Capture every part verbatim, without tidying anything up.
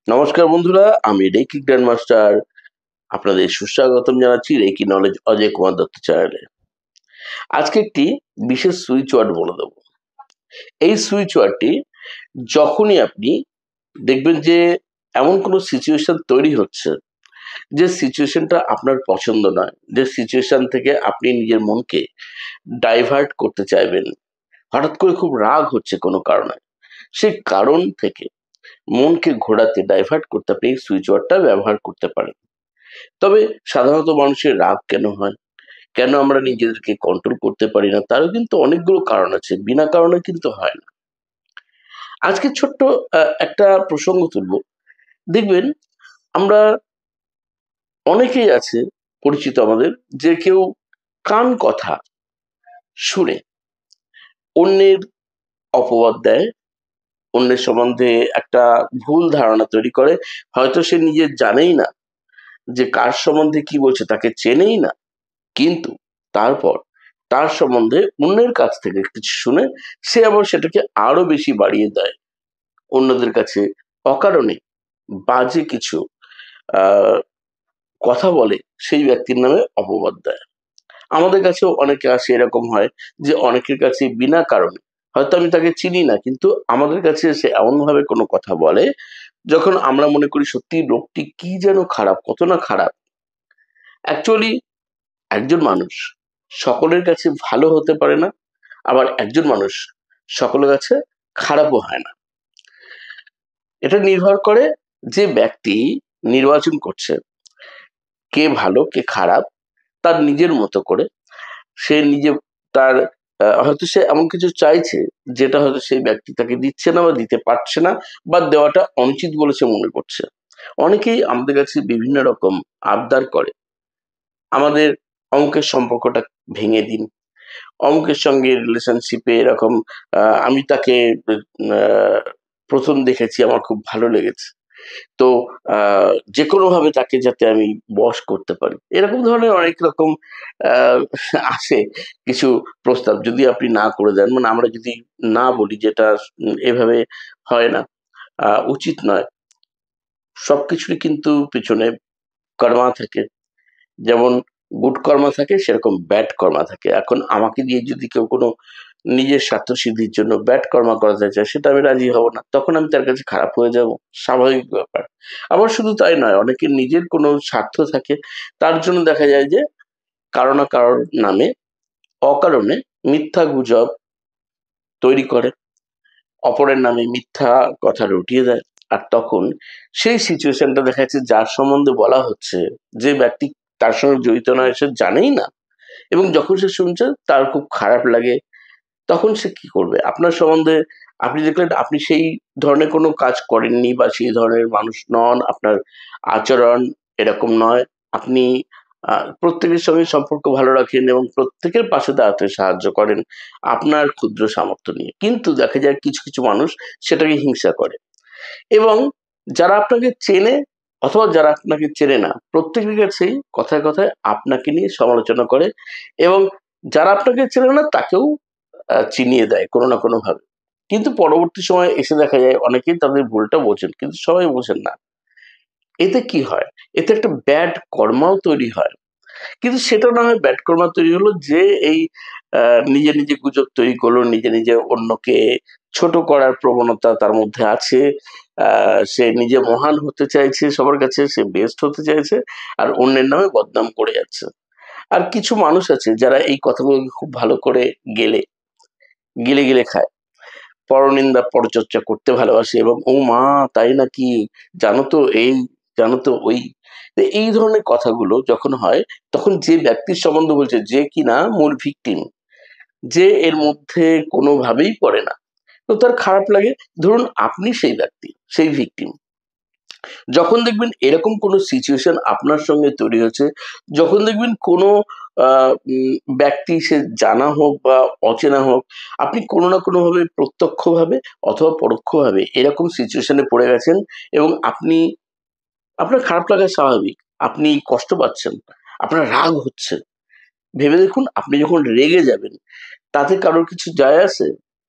নমস্কার বন্ধুরা, আমি রেকি গ্র্যান্ড মাস্টার আপনাদের সুস্বাগতম জানাচ্ছি রেকি নলেজ অজয় কুমার দত্ত চ্যানেলে। আজকে একটি বিশেষ সুইচ ওয়ার্ড বলে দেবো। এই সুইচ ওয়ার্ডটি যখনই আপনি দেখবেন যে এমন কোনো সিচুয়েশন তৈরি হচ্ছে যে সিচুয়েশনটা আপনার পছন্দ নয়, যে সিচুয়েশন থেকে আপনি নিজের মনকে ডাইভার্ট করতে চাইবেন, হঠাৎ করে খুব রাগ হচ্ছে কোনো কারণে, সেই কারণ থেকে মনকে ঘোরাতে ডাইভার্ট করতে আপনি এই সুইচ ওয়ার্ডটা ব্যবহার করতে পারেন। তবে সাধারণত মানুষের রাগ কেন হয়, কেন আমরা নিজেদেরকে কন্ট্রোল করতে পারি না, তারও কিন্তু অনেকগুলো কারণ আছে, বিনা কারণে কিন্তু হয় না। আজকে ছোট্ট আহ, একটা প্রসঙ্গ তুলবো। দেখবেন আমরা অনেকেই আছে পরিচিত আমাদের, যে কেউ কান কথা শুনে অন্যের অপবাদ দেয়, অন্যের সম্বন্ধে একটা ভুল ধারণা তৈরি করে। হয়তো সে নিজে জানেই না যে কার সম্বন্ধে কি বলছে, তাকে চেনেই না, কিন্তু তারপর তার সম্বন্ধে অন্যের কাছ থেকে কিছু শুনে সে আবার সেটাকে আরো বেশি বাড়িয়ে দেয়, অন্যদের কাছে অকারণে বাজে কিছু আহ কথা বলে, সেই ব্যক্তির নামে অপবাদ দেয়। আমাদের কাছেও অনেকে আসে, এরকম হয় যে অনেকের কাছে বিনা কারণে, হয়তো আমি তাকে চিনি না, কিন্তু আমাদের কাছে এসে এমন ভাবে কোনো কথা বলে যখন আমরা মনে করি সত্যি লোকটি কি যেন খারাপ, কত না খারাপ। অ্যাকচুয়ালি একজন মানুষ সকলের কাছে ভালো হতে পারে না, আবার একজন মানুষ সকলের কাছে খারাপও হয় না। এটা নির্ভর করে যে ব্যক্তি নির্বাচন করছে কে ভালো কে খারাপ, তার নিজের মতো করে সে নিজে তার আহ, হয়তো সে এমন কিছু চাইছে যেটা হয়তো সেই ব্যক্তি তাকে দিচ্ছে না বা দিতে পারছে না, বা দেওয়াটা অনুচিত বলে সে মনে করছে। অনেকেই আমাদের কাছে বিভিন্ন রকম আবদার করে, আমাদের অঙ্কের সম্পর্কটা ভেঙে দিন, অমুকের সঙ্গে রিলেশনশিপে এরকম আহ, আমি তাকে আহ, প্রথম দেখেছি, আমার খুব ভালো লেগেছে, তো আহ, যে কোনো ভাবে তাকে যাতে আমি বশ করতে পারি, এরকম ধরনের অনেক রকম আহ, আসে কিছু প্রস্তাব। যদি আপনি না করে দেন, মানে আমরা যদি না বলি যেটা উম, এভাবে হয় না, আহ, উচিত নয়। সবকিছুরই কিন্তু পিছনে কর্মা থাকে। যেমন গুড কর্মা থাকে, সেরকম ব্যাড কর্মা থাকে। এখন আমাকে দিয়ে যদি কেউ কোনো নিজের স্বার্থ সিদ্ধির জন্য ব্যাড কর্মা করাতে চায়, সেটা আমি রাজি হব না, তখন আমি তার কাছে খারাপ হয়ে যাব, স্বাভাবিক ব্যাপার। আবার শুধু তাই নয়, অনেকের নিজের কোনো স্বার্থ থাকে, তার জন্য দেখা যায় যে কারো না কারোর নামে অকারণে মিথ্যা গুজব তৈরি করে, অপরের নামে মিথ্যা কথা রটিয়ে দেয়। আর তখন সেই সিচুয়েশনটা দেখা যাচ্ছে যার সম্বন্ধে বলা হচ্ছে, যে ব্যক্তি তার সঙ্গে জড়িত নয়, সে জানেই না, এবং যখন সে শুনছে তার খুব খারাপ লাগে। তখন সে কি করবে? আপনার সম্বন্ধে আপনি দেখলেন আপনি সেই ধরনের কোনো কাজ করেননি বা সেই ধরনের মানুষ নন, আপনার আচরণ এরকম নয়। আপনি আ প্রত্যেকের সঙ্গে সম্পর্ক ভালো রাখেন এবং প্রত্যেকের পাশে দাঁড়াতে সাহায্য করেন আপনার ক্ষুদ্র সামর্থ্য নিয়ে। কিন্তু দেখা যায় কিছু, কিছু মানুষ সেটাকে হিংসা করে, এবং যারা আপনাকে চেনে অথবা যারা আপনাকে চেনে না, প্রত্যেকের কাছেই কথায়, কথায় আপনাকে নিয়ে সমালোচনা করে, এবং যারা আপনাকে চেনে না তাকেও আ চিনিয়ে দেয় কোনো না কোনোভাবে। কিন্তু পরবর্তী সময়ে এসে দেখা যায় অনেকেই তাদের ভুলটা বোঝেন, কিন্তু সবাই বোঝেন না। এতে কি হয়? এতে একটা ব্যাড কর্মাও তৈরি হয়। কিন্তু সেটা না হয় ব্যাড কর্মা তৈরি হলো, যে এই আহ, নিজে নিজে গুজব তৈরি করলো, নিজে নিজে অন্যকে ছোট করার প্রবণতা তার মধ্যে আছে। আহ, সে নিজে মহান হতে চাইছে, সবার কাছে সে বেস্ট হতে চাইছে, আর অন্যের নামে বদনাম করে যাচ্ছে। আর কিছু মানুষ আছে যারা এই কথাগুলোকে খুব ভালো করে গেলে গিলে গিলে খায়, পরনিন্দা পরচর্চা করতে ভালোবাসে, এবং ও মা তাই নাকি, জানো তো এই, জানো তো ওই। তো এই ধরনের কথাগুলো যখন হয়, তখন যে ব্যক্তির সম্বন্ধে বলছে, যে কিনা মূল ভিকটিম, যে এর মধ্যে কোনোভাবেই পড়ে না, তো তার খারাপ লাগে। ধরুন আপনি সেই ব্যক্তি, সেই ভিকটিম, যখন দেখবেন এরকম কোনো সিচুয়েশন আপনার সঙ্গে তৈরি হয়েছে, যখন দেখবেন কোনো আহ, উম, ব্যক্তি, সে জানা হোক বা অচেনা হোক, আপনি কোনো না কোনো ভাবে প্রত্যক্ষভাবে অথবা পরোক্ষভাবে এরকম সিচুয়েশনে পড়ে গেছেন, এবং আপনি, আপনার খারাপ লাগা স্বাভাবিক, আপনি কষ্ট পাচ্ছেন, আপনার রাগ হচ্ছে। ভেবে দেখুন, আপনি যখন রেগে যাবেন, তাতে কারোর কিছু যায় আসে?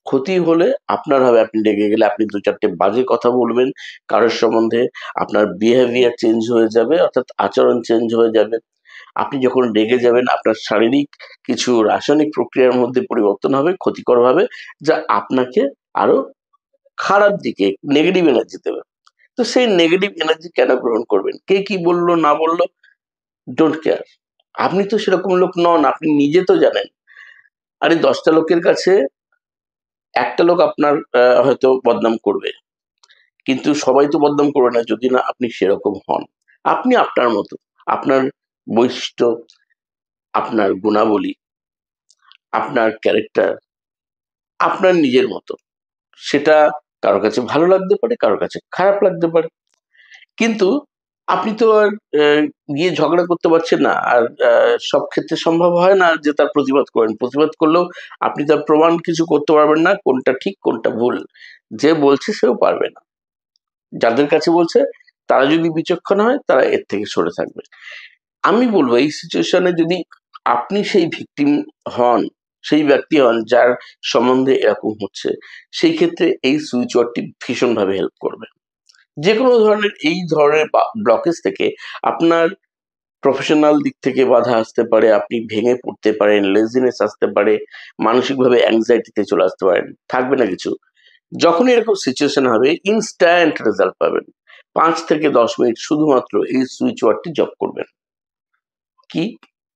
ক্ষতি হলে আপনার হবে, আপনি রেগে গেলে আপনি দু চারটে বাজে কথা বলবেন কারোর সম্বন্ধে, আপনার বিহেভিয়ার চেঞ্জ হয়ে যাবে, অর্থাৎ আচরণ চেঞ্জ হয়ে যাবে। আপনি যখন রেগে যাবেন আপনার শারীরিক কিছু রাসায়নিক প্রক্রিয়ার মধ্যে পরিবর্তন হবে ক্ষতিকর ভাবে, যা আপনাকে আরো খারাপ দিকে নেগেটিভ এনার্জি দেবে। তো সেই নেগেটিভ এনার্জি কেন গ্রহণ করবেন? কে কি বললো না বললো, ডোন্ট কেয়ার। আপনি তো সেরকম লোক নন, আপনি নিজে তো জানেন। আরে দশটা লোকের কাছে একটা লোক আপনার আহ, হয়তো বদনাম করবে, কিন্তু সবাই তো বদনাম করবে না যদি না আপনি সেরকম হন। আপনি আপনার মতো, আপনার বৈশিষ্ট্য, আপনার গুণাবলী, আপনার ক্যারেক্টার, আপনার নিজের মতো, সেটা কারোর কাছে ভালো লাগতে পারে, কারোর কাছে খারাপ লাগতে পারে, কিন্তু আপনি তো আর আহ, গিয়ে ঝগড়া করতে পারছেন না। আর আহ, সব ক্ষেত্রে সম্ভব হয় না যে তার প্রতিবাদ করেন। প্রতিবাদ করলেও আপনি তার প্রমাণ কিছু করতে পারবেন না কোনটা ঠিক কোনটা ভুল। যে বলছে সেও পারবে না। যাদের কাছে বলছে তারা যদি বিচক্ষণ হয় তারা এর থেকে সরে থাকবে। আমি বলবো এই সিচুয়েশনে যদি আপনি সেই ভিকটিম হন, সেই ব্যক্তি হন যার সম্বন্ধে এরকম হচ্ছে, সেই ক্ষেত্রে এই সুইচ ওয়ার্ডটি ভীষণভাবে হেল্প করবে। যে কোনো ধরনের এই ধরনের ব্লকেজ থেকে আপনার প্রফেশনাল দিক থেকে বাধা আসতে পারে, আপনি ভেঙে পড়তে পারেন, লেজিনেস আসতে পারে, মানসিকভাবে অ্যাংজাইটিতে চলে আসতে পারেন, থাকবে না কিছু। যখন এরকম সিচুয়েশন হবে ইনস্ট্যান্ট রেজাল্ট পাবেন। পাঁচ থেকে দশ মিনিট শুধুমাত্র এই সুইচ ওয়ার্ডটি জপ করবেন। কি?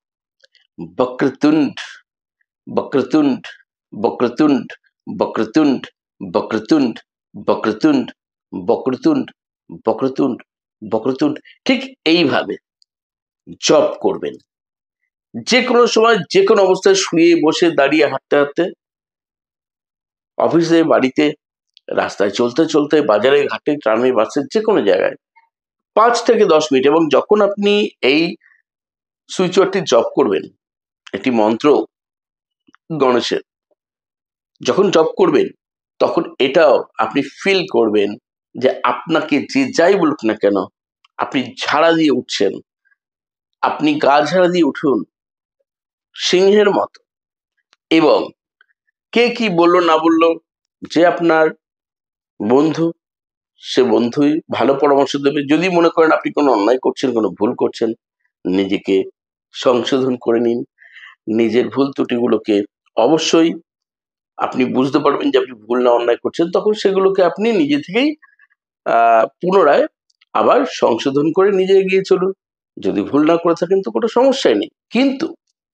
বক্রতুণ্ড, বক্রতুণ্ড, বক্রতুণ্ড, বক্রতুণ্ড, বক্রতুণ্ড, বক্রতুণ্ড, বক্রতুণ্ড, বক্রতুণ্ড, বক্রতুণ্ড, ঠিক এইভাবে জপ করবেন। যে কোনো সময় যে কোনো অবস্থায় শুয়ে বসে দাঁড়িয়ে হাঁটতে হাঁটতে, অফিসে, বাড়িতে, রাস্তায় চলতে চলতে, বাজারে ঘাটে, ট্রামে, বাসে, যে কোনো জায়গায় পাঁচ থেকে দশ মিনিট। এবং যখন আপনি এই সুইচ ওয়ার্ডটি জপ করবেন, একটি মন্ত্র গণেশের, যখন জপ করবেন তখন এটাও আপনি ফিল করবেন যে আপনাকে যে যাই বলুক না কেন আপনি ঝাড়া দিয়ে উঠছেন। আপনি গা ঝাড়া দিয়ে উঠুন সিংহের মতো। এবং কে কি বললো না বললো, যে আপনার বন্ধু, সে বন্ধুই ভালো পরামর্শ দেবে। যদি মনে করেন আপনি কোনো অন্যায় করছেন, কোনো ভুল করছেন, নিজেকে সংশোধন করে নিন। নিজের ভুল ত্রুটিগুলোকে অবশ্যই আপনি বুঝতে পারবেন যে আপনি ভুল না অন্যায় করছেন, তখন সেগুলোকে আপনি নিজে থেকেই আহ পুনরায় আবার সংশোধন করে নিজে এগিয়ে চলুন। যদি ভুল না করে থাকেন তো কোনো সমস্যাই নেই, কিন্তু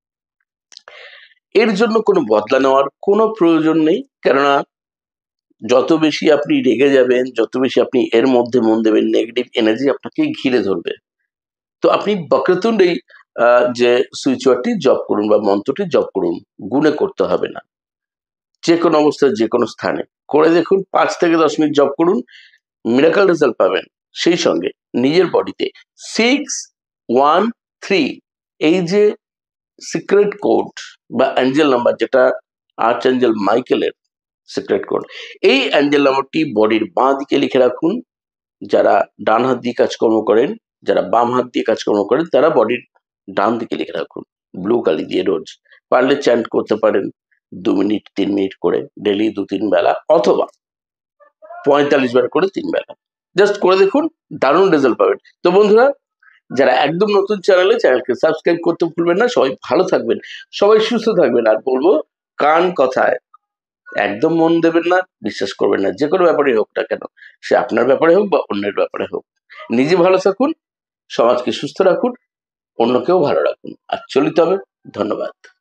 এর জন্য কোনো বদলা নেওয়ার কোনো প্রয়োজন নেই। কেননা যত বেশি আপনি রেগে যাবেন, যত বেশি আপনি এর মধ্যে মন দেবেন, নেগেটিভ এনার্জি আপনাকে ঘিরে ধরবে। তো আপনি বক্রতুণ্ড এই আহ, যে সুইচ ওয়ার্ডটি জপ করুন বা মন্ত্রটি জপ করুন, গুণে করতে হবে না, যে কোনো অবস্থায় যে কোনো স্থানে করে দেখুন। পাঁচ থেকে দশ মিনিট জপ করুন, মিরাকল রেজাল্ট পাবেন। সেই সঙ্গে নিজের বডিতে সিক্স ওয়ান থ্রি এই যে সিক্রেট কোড বা অ্যাঞ্জেল নাম্বার, যেটা আর্চ অ্যাঞ্জেল মাইকেলের সিক্রেট কোড, এই অ্যাঞ্জেল নাম্বারটি বডির বাঁ দিকে লিখে রাখুন। যারা ডান হাত দিয়ে কাজকর্ম করেন, যারা বাম হাত দিয়ে কাজকর্ম করেন, তারা বডির ডান দিকে লিখে রাখুন ব্লু কালি দিয়ে রোজ। পারলে চ্যান্ট করতে পারেন দু মিনিট তিন মিনিট করে ডেলি, দু তিন বেলা, অথবা পঁয়তাল্লিশ বার করে তিন বেলা। জাস্ট করে দেখুন, দারুণ রেজাল্ট পাবেন। তো বন্ধুরা, যারা একদম নতুন চ্যানেলে, চ্যানেলকে সাবস্ক্রাইব করতে ভুলবেন না। সবাই ভালো থাকবেন, সবাই সুস্থ থাকবেন। আর বলবো, কান কথায় একদম মন দেবেন না, বিশ্বাস করবেন না। যে কোনো ব্যাপারে হোক না কেন, সে আপনার ব্যাপারে হোক বা অন্যের ব্যাপারে হোক, নিজে ভালো থাকুন, সমাজকে সুস্থ রাখুন, অন্যকেও ভালো রাখুন। আর চলিত হবে। ধন্যবাদ।